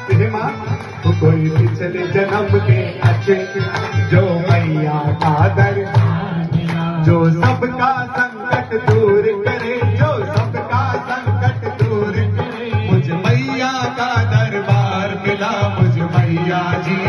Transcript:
माँ कोई पिछले जन्म के अच्छे जो मैया का दरबार मिला, जो सबका संकट दूर करे, जो सबका संकट दूर करे, मुझ मैया का दरबार मिला, मुझ मैया जी